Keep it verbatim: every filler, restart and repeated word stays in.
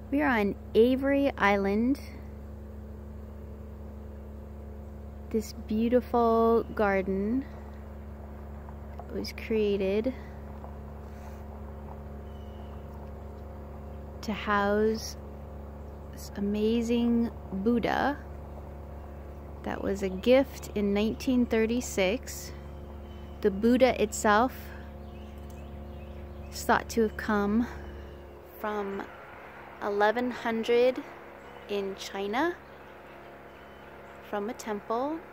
We are on Avery Island. This beautiful garden was created to house this amazing Buddha that was a gift in nineteen thirty-six. The Buddha itself is thought to have come from eleven hundred in China from a temple.